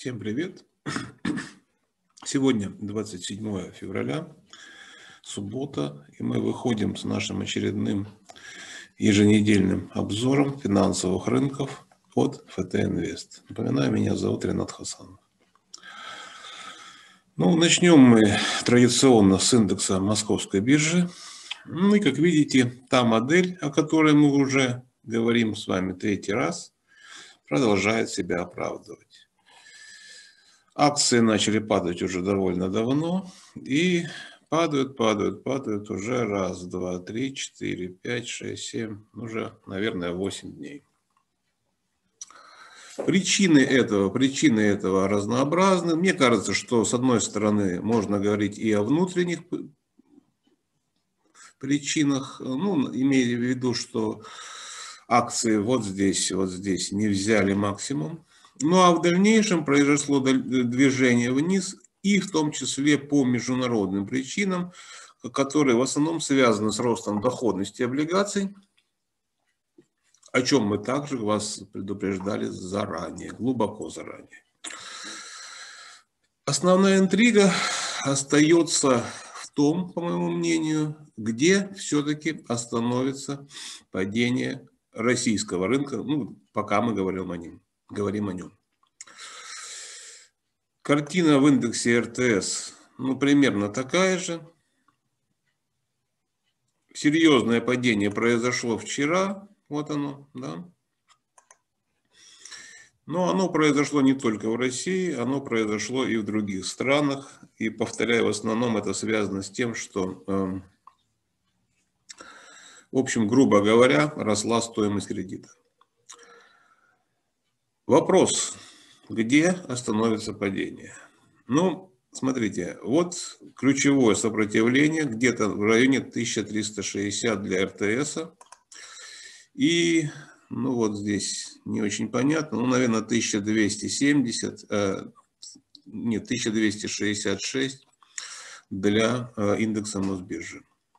Всем привет! Сегодня 27 февраля, суббота, и мы выходим с нашим очередным еженедельным обзором финансовых рынков от ФТ Инвест. Напоминаю, меня зовут Ренат Хасанов. Начнем мы традиционно с индекса Московской биржи. И, как видите, та модель, о которой мы уже говорим с вами третий раз, продолжает себя оправдывать. Акции начали падать уже довольно давно и падают уже раз, два, три, четыре, пять, шесть, семь, уже, наверное, 8 дней. Причины этого разнообразны. Мне кажется, что с одной стороны можно говорить и о внутренних причинах, имея в виду, что акции вот здесь не взяли максимум. А в дальнейшем произошло движение вниз, и в том числе по международным причинам, которые в основном связаны с ростом доходности облигаций, о чем мы также вас предупреждали заранее, глубоко заранее. Основная интрига остается в том, по моему мнению, где все-таки остановится падение российского рынка, пока мы говорим о нем. Картина в индексе РТС, примерно такая же. Серьезное падение произошло вчера, вот оно, да. Но оно произошло не только в России, оно произошло и в других странах. И, повторяю, в основном это связано с тем, что, в общем, грубо говоря, росла стоимость кредита. Вопрос, где остановится падение? Смотрите, вот ключевое сопротивление где-то в районе 1360 для РТС. И, вот здесь не очень понятно, наверное, 1270, 1266 для индекса Мосбиржи.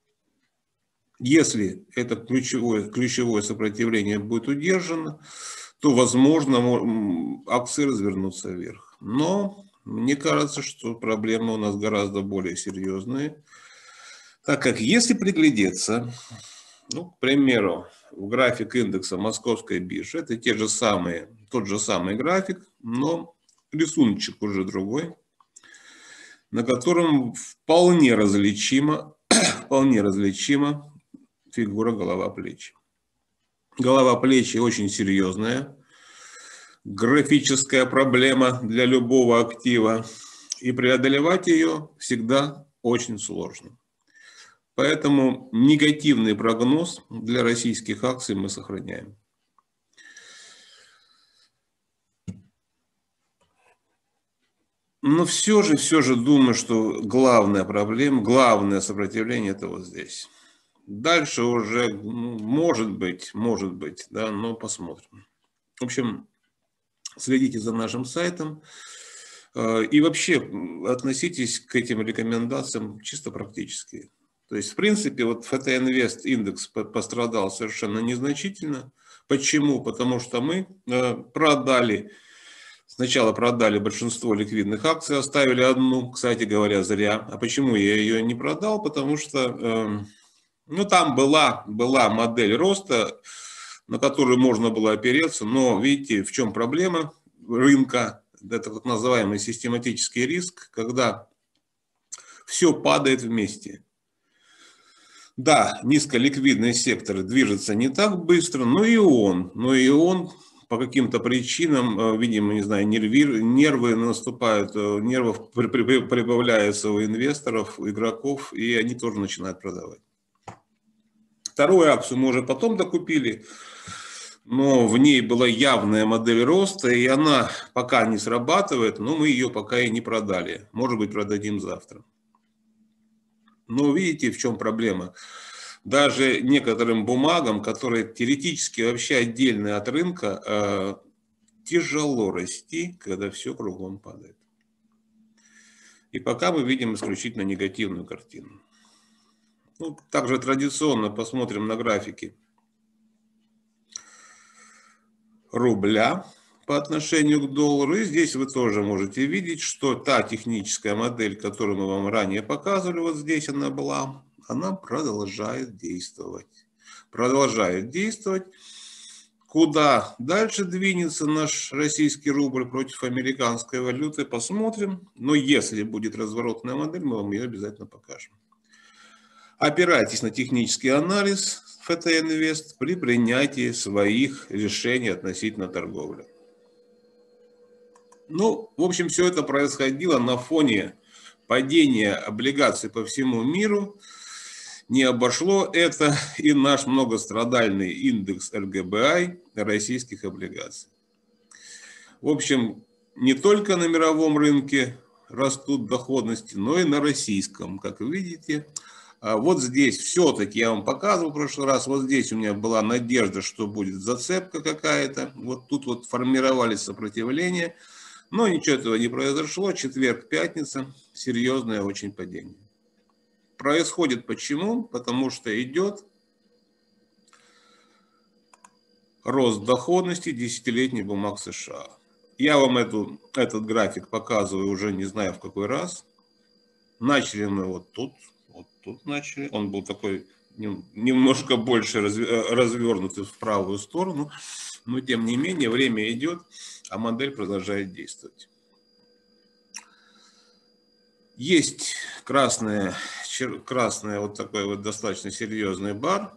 Если это ключевое сопротивление будет удержано, то, возможно, акции развернутся вверх. Но мне кажется, что проблемы у нас гораздо более серьезные, так как если приглядеться, к примеру, в график индекса Московской биржи, это тот же самый график, но рисуночек уже другой, на котором вполне различима фигура голова-плечи. Голова-плечи очень серьезная графическая проблема для любого актива, и преодолевать ее всегда очень сложно. Поэтому негативный прогноз для российских акций мы сохраняем. Но все же думаю, что главная проблема, главное сопротивление это вот здесь. Дальше уже может быть, да, но посмотрим. В общем, следите за нашим сайтом и вообще относитесь к этим рекомендациям чисто практически. То есть, в принципе, вот ФТ Инвест индекс пострадал совершенно незначительно. Почему? Потому что мы сначала продали большинство ликвидных акций, оставили одну, кстати говоря, зря. А почему я ее не продал? Потому что там была модель роста, на которую можно было опереться, но видите, в чем проблема рынка? Это так называемый систематический риск, когда все падает вместе. Да, низколиквидный сектор движется не так быстро, но и он по каким-то причинам, видимо, не знаю, нервы наступают, нервов прибавляется у инвесторов, у игроков, и они тоже начинают продавать. Вторую акцию мы уже потом докупили, но в ней была явная модель роста, и она пока не срабатывает, но мы ее пока и не продали. Может быть, продадим завтра. Но видите, в чем проблема? Даже некоторым бумагам, которые теоретически вообще отдельны от рынка, тяжело расти, когда все кругом падает. И пока мы видим исключительно негативную картину. Также традиционно посмотрим на графики рубля, по отношению к доллару. И здесь вы тоже можете видеть, что та техническая модель, которую мы вам ранее показывали, вот здесь она была, она продолжает действовать. Продолжает действовать. Куда дальше двинется наш российский рубль против американской валюты, посмотрим. Но если будет разворотная модель, мы вам ее обязательно покажем. Опирайтесь на технический анализ ФТ Инвест при принятии своих решений относительно торговли. Ну, в общем, все это происходило на фоне падения облигаций по всему миру. Не обошло это и наш многострадальный индекс РГБА российских облигаций. В общем, не только на мировом рынке растут доходности, но и на российском, как вы видите. Вот здесь все-таки я вам показывал в прошлый раз, вот здесь у меня была надежда, что будет зацепка какая-то. Вот тут вот формировались сопротивления, но ничего этого не произошло. Четверг, пятница, серьезное очень падение. Происходит почему? Потому что идет рост доходности десятилетних бумаг США. Я вам этот график показываю уже не знаю в какой раз. Начали мы вот тут начали. Он был такой немножко больше развернутый в правую сторону. Но тем не менее время идет, а модель продолжает действовать. Есть красная вот такой вот достаточно серьезный бар.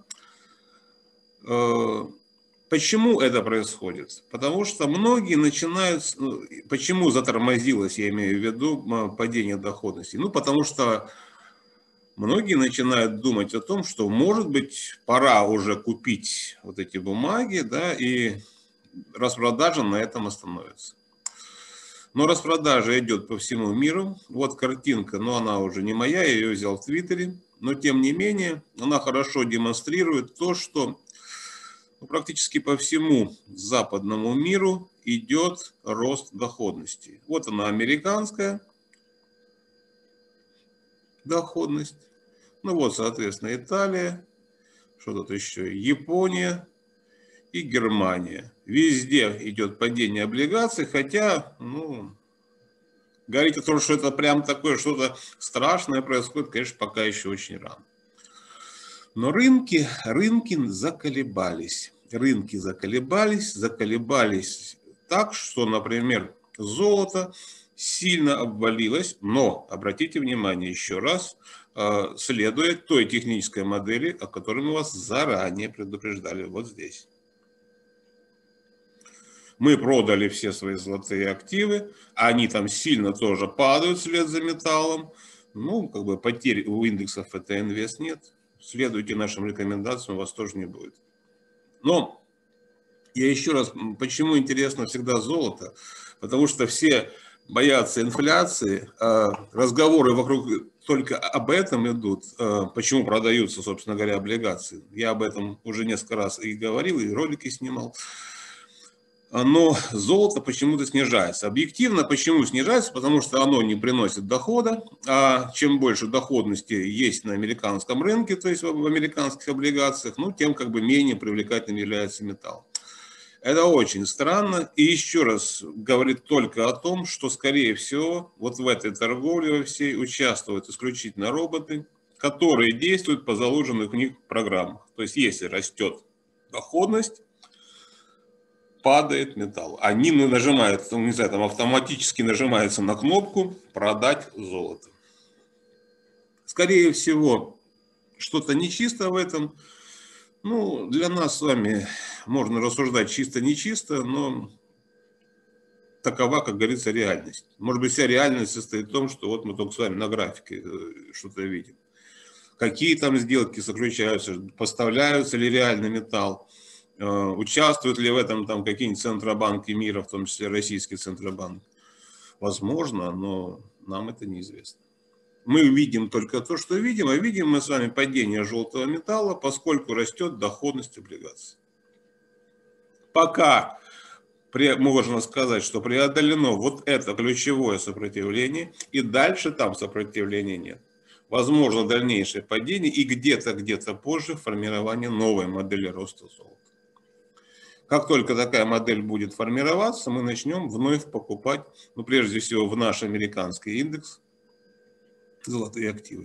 Почему это происходит? Потому что многие начинают... Почему затормозилось, я имею в виду, падение доходности? Ну, потому что многие начинают думать о том, что, может быть, пора уже купить вот эти бумаги, да, и распродажа на этом остановится. Но распродажа идет по всему миру. Вот картинка, но она уже не моя, я ее взял в Твиттере. Но тем не менее, она хорошо демонстрирует то, что практически по всему западному миру идет рост доходности. Вот она, американская доходность. Ну вот, соответственно, Италия, что тут еще, Япония и Германия. Везде идет падение облигаций, хотя, ну, говорить о том, что это прям такое что-то страшное происходит, конечно, пока еще очень рано. Но рынки заколебались. Рынки заколебались так, что, например, золото сильно обвалилось, но, обратите внимание еще раз, следуя той технической модели, о которой мы вас заранее предупреждали, вот здесь. Мы продали все свои золотые активы, они там сильно тоже падают вслед за металлом. Ну, как бы потерь у индексов ФТ Инвест нет. Следуйте нашим рекомендациям, у вас тоже не будет. Но я еще раз, почему интересно всегда золото? Потому что все боятся инфляции, разговоры вокруг только об этом идут, почему продаются, собственно говоря, облигации. Я об этом уже несколько раз и говорил, и ролики снимал. Но золото почему-то снижается. Объективно, почему снижается? Потому что оно не приносит дохода, а чем больше доходности есть на американском рынке, то есть в американских облигациях, ну, тем как бы менее привлекательным является металл. Это очень странно и еще раз говорит только о том, что, скорее всего, вот в этой торговле во всей участвуют исключительно роботы, которые действуют по заложенных в них программах. То есть, если растет доходность, падает металл. Они нажимают, не знаю, там автоматически нажимается на кнопку «Продать золото». Скорее всего, что-то нечисто в этом. Ну, для нас с вами можно рассуждать чисто-нечисто, но такова, как говорится, реальность. Может быть, вся реальность состоит в том, что вот мы только с вами на графике что-то видим. Какие там сделки заключаются, поставляются ли реальный металл. Участвуют ли в этом там какие-нибудь центробанки мира, в том числе российский центробанк? Возможно, но нам это неизвестно. Мы видим только то, что видим, а видим мы с вами падение желтого металла, поскольку растет доходность облигаций. Пока можно сказать, что преодолено вот это ключевое сопротивление, и дальше там сопротивления нет. Возможно дальнейшее падение и где-то позже формирование новой модели роста золота. Как только такая модель будет формироваться, мы начнем вновь покупать, ну, прежде всего, в наш американский индекс золотые активы.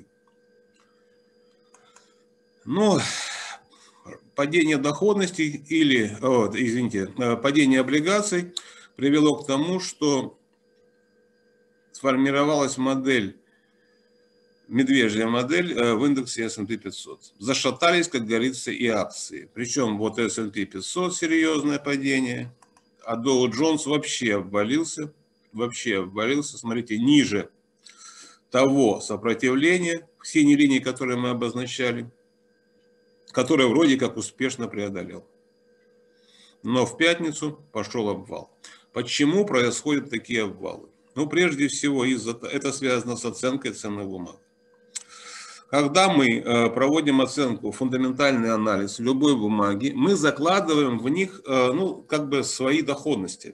Но падение доходности или, падение облигаций привело к тому, что сформировалась модель, медвежья модель в индексе S&P 500. Зашатались, как говорится, и акции. Причем вот S&P 500 серьезное падение, а Dow Jones вообще обвалился. Смотрите, ниже того сопротивления, синей линии, которые мы обозначали, которое вроде как успешно преодолел. Но в пятницу пошел обвал. Почему происходят такие обвалы? Ну, прежде всего, это связано с оценкой ценных бумаг. Когда мы проводим оценку, фундаментальный анализ любой бумаги, мы закладываем в них, ну, как бы свои доходности.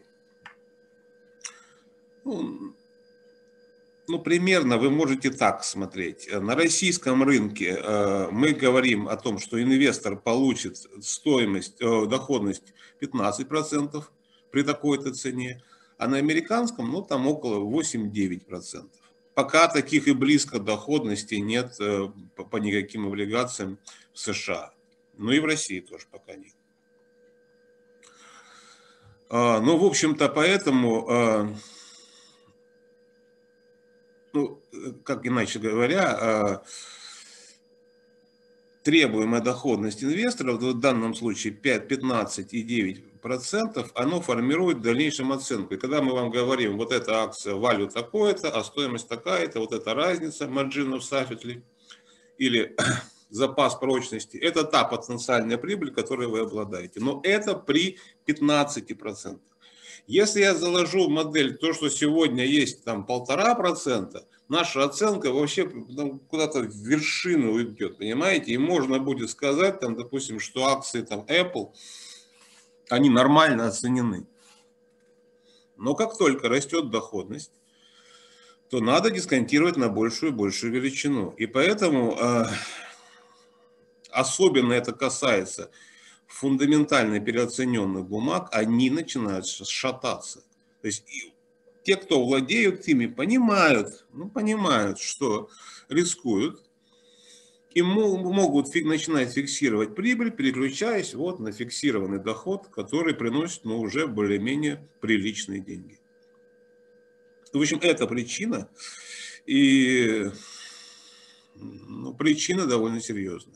Ну, примерно вы можете так смотреть. На российском рынке мы говорим о том, что инвестор получит доходность 15% при такой-то цене, а на американском, ну, там около 8-9%. Пока таких и близко доходности нет по никаким облигациям в США. Ну и в России тоже пока нет. Ну, в общем-то, поэтому, ну, как иначе говоря, требуемая доходность инвесторов, в данном случае 15,9%, оно формирует в дальнейшем оценку. И когда мы вам говорим, вот эта акция value такое-то, а стоимость такая-то, вот эта разница margin of safety или запас прочности, это та потенциальная прибыль, которой вы обладаете. Но это при 15%. Если я заложу модель, то, что сегодня есть там 1,5%, наша оценка вообще куда-то в вершину уйдет, понимаете? И можно будет сказать, там, допустим, что акции там, Apple, они нормально оценены. Но как только растет доходность, то надо дисконтировать на большую и большую величину. И поэтому особенно это касается фундаментально переоцененных бумаг, они начинают шататься. То есть те, кто владеют ими, понимают, что рискуют и могут начинать фиксировать прибыль, переключаясь вот на фиксированный доход, который приносит уже более-менее приличные деньги. В общем, это причина, и причина довольно серьезная.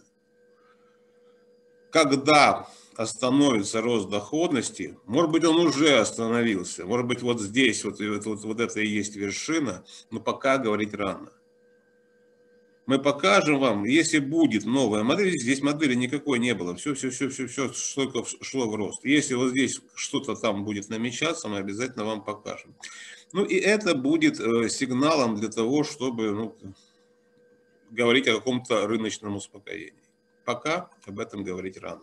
Когда остановится рост доходности, может быть, он уже остановился, может быть, вот здесь, вот это и есть вершина, но пока говорить рано. Мы покажем вам, если будет новая модель, здесь модели никакой не было, все только шло в рост. Если вот здесь что-то там будет намечаться, мы обязательно вам покажем. Ну и это будет сигналом для того, чтобы говорить о каком-то рыночном успокоении. Пока об этом говорить рано.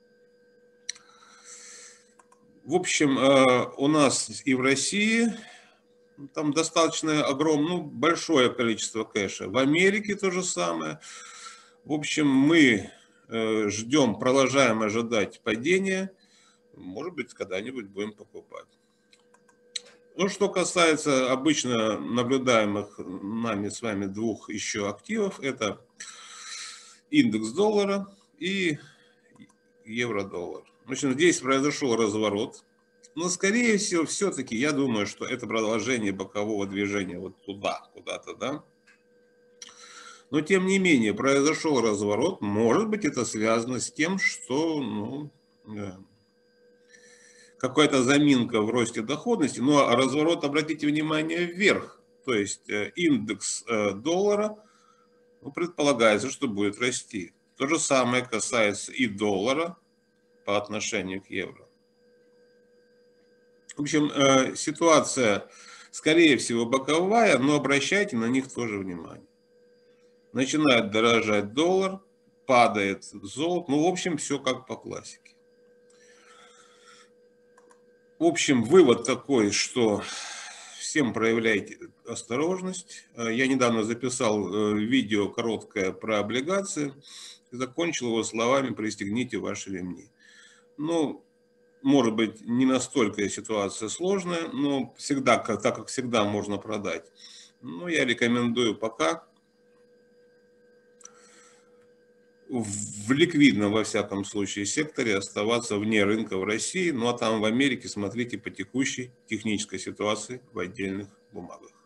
В общем, у нас и в России там достаточно большое количество кэша. В Америке то же самое. В общем, мы продолжаем ожидать падения. Может быть, когда-нибудь будем покупать. Ну, что касается обычно наблюдаемых нами с вами двух еще активов, это индекс доллара и евро-доллар. В общем, здесь произошел разворот. Но, скорее всего, все-таки я думаю, что это продолжение бокового движения вот туда, куда-то, да. Но, тем не менее, произошел разворот. Может быть, это связано с тем, что какая-то заминка в росте доходности. Но разворот, обратите внимание, вверх. То есть индекс доллара предполагается, что будет расти. То же самое касается и доллара по отношению к евро. В общем, ситуация, скорее всего, боковая, но обращайте на них тоже внимание. Начинает дорожать доллар, падает золото. В общем, все как по классике. В общем, вывод такой, что всем проявляйте осторожность. Я недавно записал видео короткое про облигации. Закончил его словами «пристегните ваши ремни». может быть, не настолько ситуация сложная, но всегда, так как всегда можно продать. Но я рекомендую пока в ликвидном, во всяком случае, секторе оставаться вне рынка в России. Ну а там в Америке смотрите по текущей технической ситуации в отдельных бумагах.